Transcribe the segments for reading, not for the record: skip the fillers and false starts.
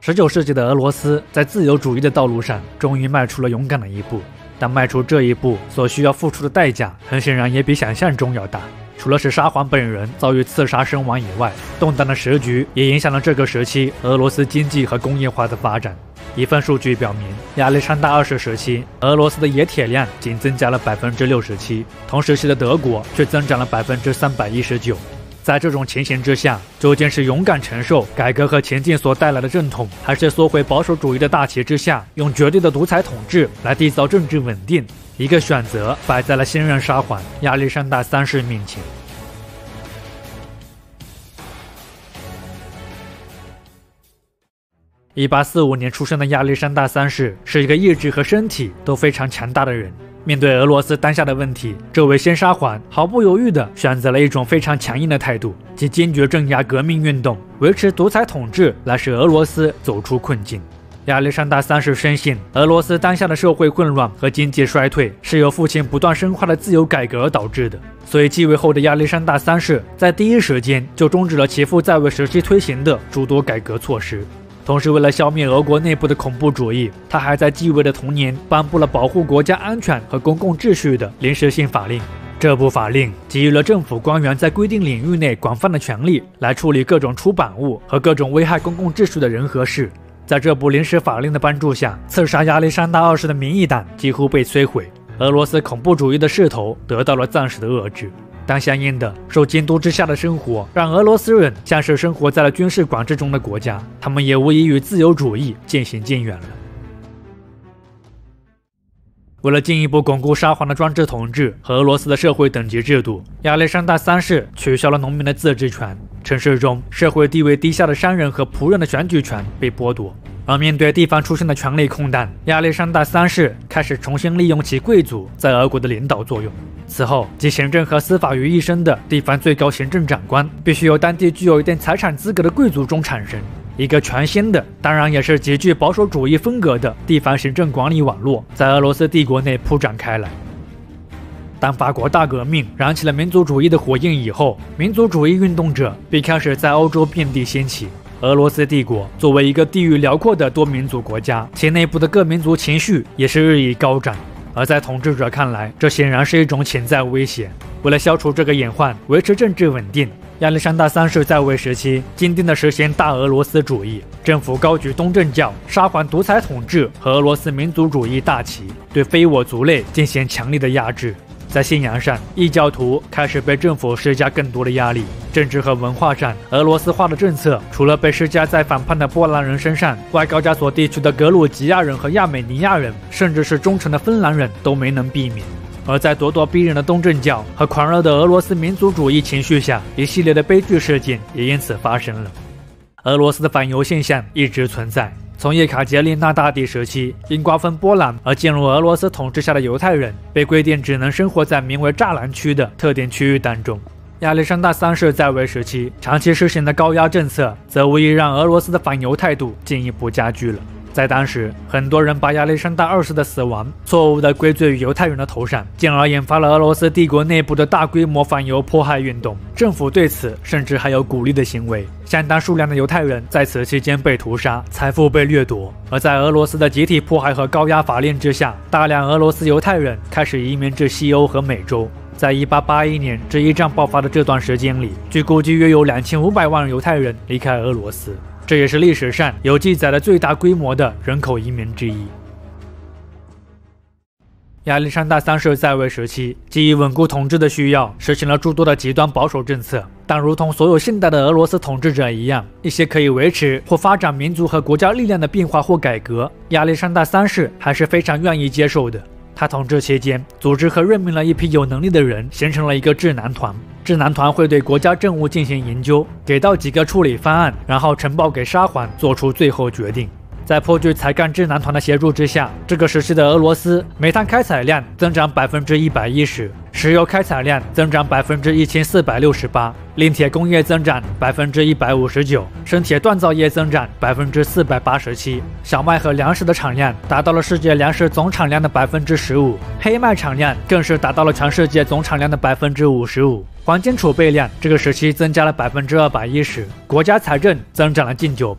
19世纪的俄罗斯在自由主义的道路上终于迈出了勇敢的一步，但迈出这一步所需要付出的代价，很显然也比想象中要大。除了使沙皇本人遭遇刺杀身亡以外，动荡的时局也影响了这个时期俄罗斯经济和工业化的发展。一份数据表明，亚历山大2世时期，俄罗斯的冶铁量仅增加了67%，同时期的德国却增长了319%。在这种情形之下，究竟是勇敢承受改革和前进所带来的阵痛，还是缩回保守主义的大旗之下，用绝对的独裁统治来缔造政治稳定？一个选择摆在了新任沙皇亚历山大3世面前。1845年出生的亚历山大3世是一个意志和身体都非常强大的人。面对俄罗斯当下的问题，这位新沙皇毫不犹豫地选择了一种非常强硬的态度，即坚决镇压革命运动，维持独裁统治，来使俄罗斯走出困境。亚历山大3世深信，俄罗斯当下的社会混乱和经济衰退是由父亲不断深化的自由改革而导致的，所以继位后的亚历山大3世在第一时间就终止了其父在位时期推行的诸多改革措施。同时，为了消灭俄国内部的恐怖主义，他还在继位的同年颁布了保护国家安全和公共秩序的临时性法令。这部法令给予了政府官员在规定领域内广泛的权利，来处理各种出版物和各种危害公共秩序的人和事。在这部临时法令的帮助下，刺杀亚历山大2世的民意党几乎被摧毁，俄罗斯恐怖主义的势头得到了暂时的遏制。但相应的，受监督之下的生活让俄罗斯人像是生活在了军事管制中的国家，他们也无疑与自由主义渐行渐远了。为了进一步巩固沙皇的专制统治和俄罗斯的社会等级制度，亚历山大3世取消了农民的自治权，城市中社会地位低下的商人和仆人的选举权被剥夺。而面对地方出身的权力空档，亚历山大3世开始重新利用其贵族在俄国的领导作用。此后，集行政和司法于一身的地方最高行政长官必须由当地具有一定财产资格的贵族中产生。一个全新的，当然也是极具保守主义风格的地方行政管理网络在俄罗斯帝国内铺展开来。当法国大革命燃起了民族主义的火焰以后，民族主义运动者便开始在欧洲遍地兴起。俄罗斯帝国作为一个地域辽阔的多民族国家，其内部的各民族情绪也是日益高涨。而在统治者看来，这显然是一种潜在威胁。为了消除这个隐患，维持政治稳定，亚历山大3世在位时期坚定地实行大俄罗斯主义，政府高举东正教、沙皇独裁统治和俄罗斯民族主义大旗，对非我族类进行强力的压制。在信仰上，异教徒开始被政府施加更多的压力。政治和文化上，俄罗斯化的政策除了被施加在反叛的波兰人身上，外高加索地区的格鲁吉亚人和亚美尼亚人，甚至是忠诚的芬兰人都没能避免。而在咄咄逼人的东正教和狂热的俄罗斯民族主义情绪下，一系列的悲剧事件也因此发生了。俄罗斯的反犹现象一直存在。从叶卡捷琳娜大帝时期，因瓜分波兰而进入俄罗斯统治下的犹太人，被规定只能生活在名为栅栏区的特定区域当中。亚历山大3世在位时期，长期实行的高压政策，则无疑让俄罗斯的反犹态度进一步加剧了。在当时，很多人把亚历山大2世的死亡错误地归罪于犹太人的头上，进而引发了俄罗斯帝国内部的大规模反犹迫害运动。政府对此甚至还有鼓励的行为，相当数量的犹太人在此期间被屠杀，财富被掠夺。而在俄罗斯的集体迫害和高压法令之下，大量俄罗斯犹太人开始移民至西欧和美洲。在1881年至一战爆发的这段时间里，据估计约有2500万犹太人离开俄罗斯。这也是历史上有记载的最大规模的人口移民之一。亚历山大3世在位时期，基于稳固统治的需要，实行了诸多的极端保守政策。但如同所有现代的俄罗斯统治者一样，一些可以维持或发展民族和国家力量的变化或改革，亚历山大3世还是非常愿意接受的。他统治期间，组织和任命了一批有能力的人，形成了一个智囊团。智囊团会对国家政务进行研究，给到几个处理方案，然后呈报给沙皇做出最后决定。在颇具才干智囊团的协助之下，这个时期的俄罗斯煤炭开采量增长110%，石油开采量增长1468%，炼铁工业增长159%，生铁锻造业增长487%，小麦和粮食的产量达到了世界粮食总产量的15%，黑麦产量更是达到了全世界总产量的55%。黄金储备量这个时期增加了210%，国家财政增长了近9倍。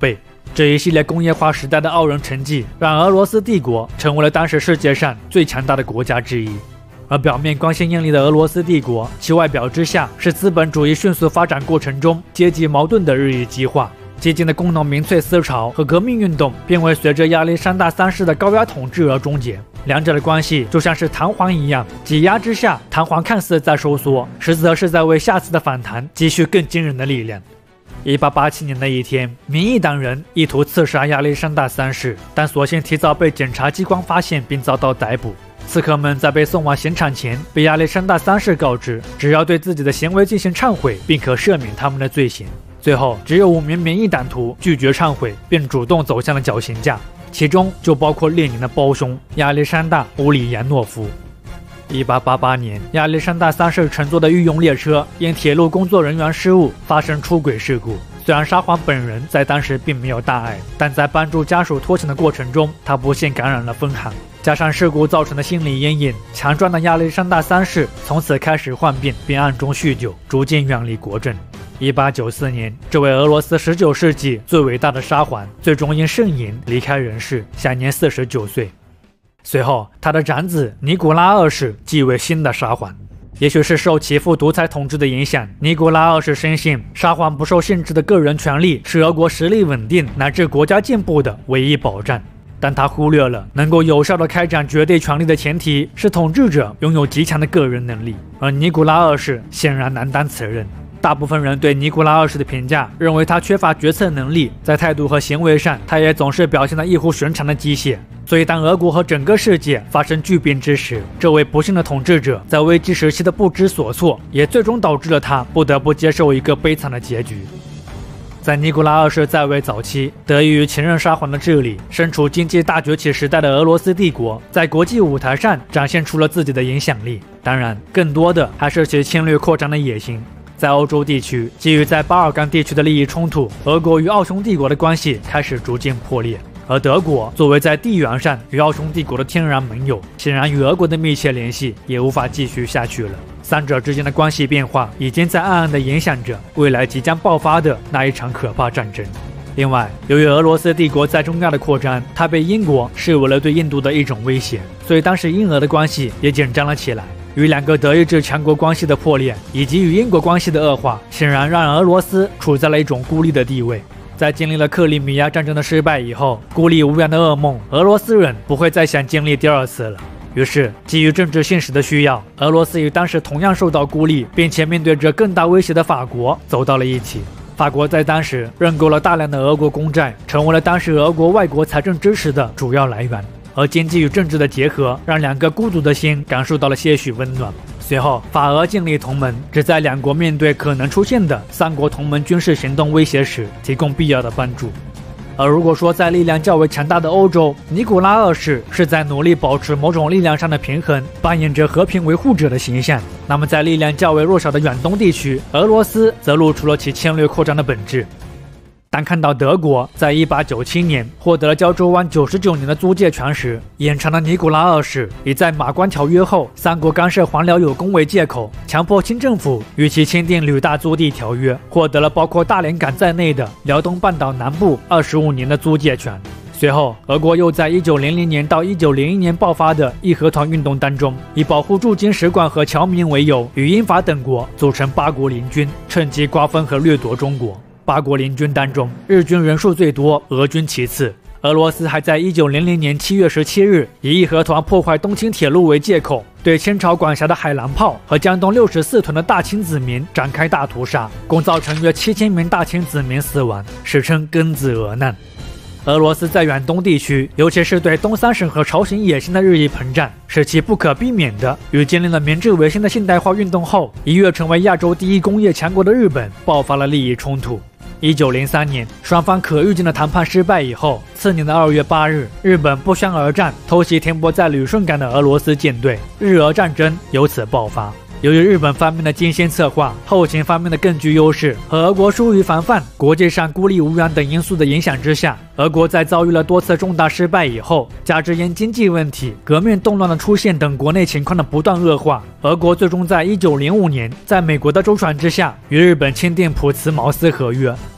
这一系列工业化时代的傲人成绩，让俄罗斯帝国成为了当时世界上最强大的国家之一。而表面光鲜艳丽的俄罗斯帝国，其外表之下是资本主义迅速发展过程中阶级矛盾的日益激化。激进的工农民粹思潮和革命运动便会随着亚历山大三世的高压统治而终结，两者的关系就像是弹簧一样，挤压之下，弹簧看似在收缩，实则是在为下次的反弹积蓄更惊人的力量。1887年的一天，民意党人意图刺杀亚历山大三世，但所幸提早被检察机关发现并遭到逮捕。刺客们在被送往刑场前，被亚历山大三世告知，只要对自己的行为进行忏悔，并可赦免他们的罪行。最后，只有5名民意党徒拒绝忏悔，便主动走向了绞刑架，其中就包括列宁的胞兄亚历山大·乌里扬诺夫。1888年，亚历山大三世乘坐的御用列车因铁路工作人员失误发生出轨事故。虽然沙皇本人在当时并没有大碍，但在帮助家属脱险的过程中，他不幸感染了风寒。加上事故造成的心理阴影，强壮的亚历山大三世从此开始患病，并暗中酗酒，逐渐远离国政。1894年，这位俄罗斯19世纪最伟大的沙皇最终因肾炎离开人世，享年49岁。随后，他的长子尼古拉二世继位新的沙皇。也许是受其父独裁统治的影响，尼古拉二世深信沙皇不受限制的个人权利是俄国实力稳定乃至国家进步的唯一保障。但他忽略了能够有效地开展绝对权力的前提是统治者拥有极强的个人能力，而尼古拉二世显然难担此任。大部分人对尼古拉二世的评价认为他缺乏决策能力，在态度和行为上，他也总是表现得异乎寻常的机械。所以，当俄国和整个世界发生巨变之时，这位不幸的统治者在危机时期的不知所措，也最终导致了他不得不接受一个悲惨的结局。在尼古拉二世在位早期，得益于前任沙皇的治理，身处经济大崛起时代的俄罗斯帝国，在国际舞台上展现出了自己的影响力。当然，更多的还是其侵略扩张的野心。在欧洲地区，基于在巴尔干地区的利益冲突，俄国与奥匈帝国的关系开始逐渐破裂。而德国作为在地缘上与奥匈帝国的天然盟友，显然与俄国的密切联系也无法继续下去了。三者之间的关系变化已经在暗暗地影响着未来即将爆发的那一场可怕战争。另外，由于俄罗斯帝国在中亚的扩张，它被英国视为了对印度的一种威胁，所以当时英俄的关系也紧张了起来。与两个德意志强国关系的破裂，以及与英国关系的恶化，显然让俄罗斯处在了一种孤立的地位。在经历了克里米亚战争的失败以后，孤立无援的噩梦，俄罗斯人不会再想经历第二次了。于是，基于政治现实的需要，俄罗斯与当时同样受到孤立，并且面对着更大威胁的法国走到了一起。法国在当时认购了大量的俄国公债，成为了当时俄国外国财政支持的主要来源。而经济与政治的结合，让两个孤独的心感受到了些许温暖。随后，法俄建立同盟，旨在两国面对可能出现的三国同盟军事行动威胁时提供必要的帮助。而如果说在力量较为强大的欧洲，尼古拉二世是在努力保持某种力量上的平衡，扮演着和平维护者的形象，那么在力量较为弱小的远东地区，俄罗斯则露出了其侵略扩张的本质。当看到德国在1897年获得了胶州湾99年的租界权时，眼馋的尼古拉二世以在马关条约后三国干涉还辽有功为借口，强迫清政府与其签订旅大租地条约，获得了包括大连港在内的辽东半岛南部25年的租界权。随后，俄国又在1900年到1901年爆发的义和团运动当中，以保护驻京使馆和侨民为由，与英法等国组成八国联军，趁机瓜分和掠夺中国。八国联军当中，日军人数最多，俄军其次。俄罗斯还在1900年7月17日以义和团破坏东清铁路为借口，对清朝管辖的海南炮和江东64屯的大清子民展开大屠杀，共造成约7000名大清子民死亡，史称庚子俄难。俄罗斯在远东地区，尤其是对东三省和朝鲜野心的日益膨胀，使其不可避免的与建立了明治维新的现代化运动后，一跃成为亚洲第一工业强国的日本爆发了利益冲突。1903年，双方可预见的谈判失败以后，次年的2月8日，日本不宣而战，偷袭停泊在旅顺港的俄罗斯舰队，日俄战争由此爆发。由于日本方面的精心策划，后勤方面的更具优势，和俄国疏于防范，国际上孤立无援等因素的影响之下，俄国在遭遇了多次重大失败以后，加之因经济问题、革命动乱的出现等国内情况的不断恶化，俄国最终在1905年在美国的周旋之下，与日本签订普茨茅斯合约。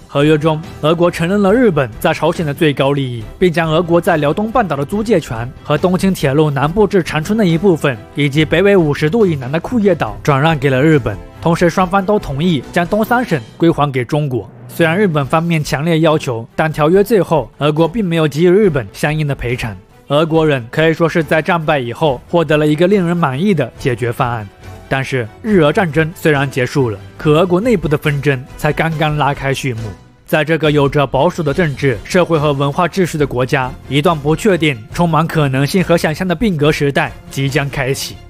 合约中，俄国承认了日本在朝鲜的最高利益，并将俄国在辽东半岛的租界权和东清铁路南部至长春的一部分，以及北纬50度以南的库页岛转让给了日本。同时，双方都同意将东三省归还给中国。虽然日本方面强烈要求，但条约最后，俄国并没有给予日本相应的赔偿。俄国人可以说是在战败以后获得了一个令人满意的解决方案。但是，日俄战争虽然结束了，可俄国内部的纷争才刚刚拉开序幕。在这个有着保守的政治、社会和文化秩序的国家，一段不确定、充满可能性和想象的变革时代即将开启。